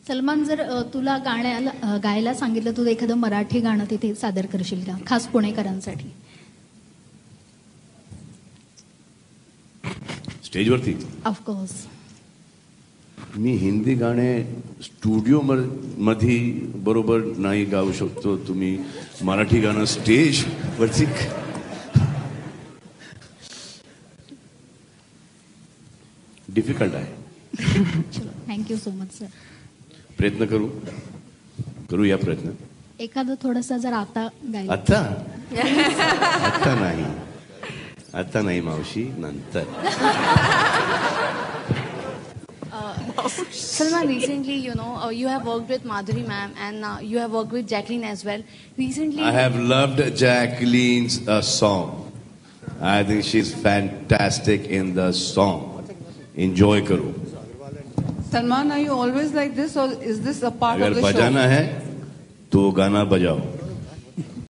सलमान, जर तुला गायला सांगितलं, तू एखादं मराठी गाणं तिथे सादर करशील का, खास पुणेकरांसाठी? स्टेजवरती ऑफकोर्स. मी हिंदी गाणे स्टुडिओ मध्ये बरोबर नाही गाऊ शकतो. तुम्ही मराठी गाणं स्टेज वरती डिफिकल्ट आहे. Thank you so much sir. प्रयत्न करूया प्रयत्न. एखादं थोडंसं जर आता गायला. आता नाही मावशी, नंतर. Salman, recently, you have worked with Madhuri ma'am and you have worked with Jacqueline as well. Recently, I have loved Jacqueline's song. I think she's fantastic in the song. Enjoy karo. Salman, are you always like this or is this a part of the show? अगर बजाना है तो गाना बजाओ.